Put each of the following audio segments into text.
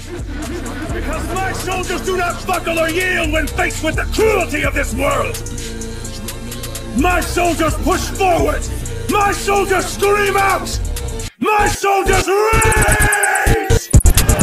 Because my soldiers do not buckle or yield when faced with the cruelty of this world! My soldiers push forward! My soldiers scream out! My soldiers rage!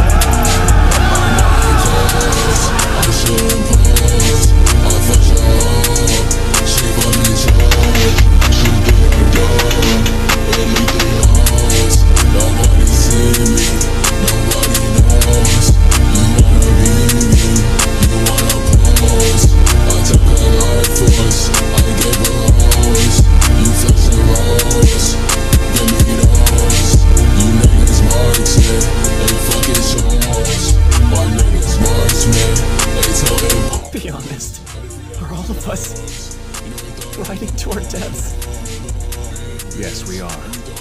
Be honest, are all of us riding to our deaths? Yes, we are.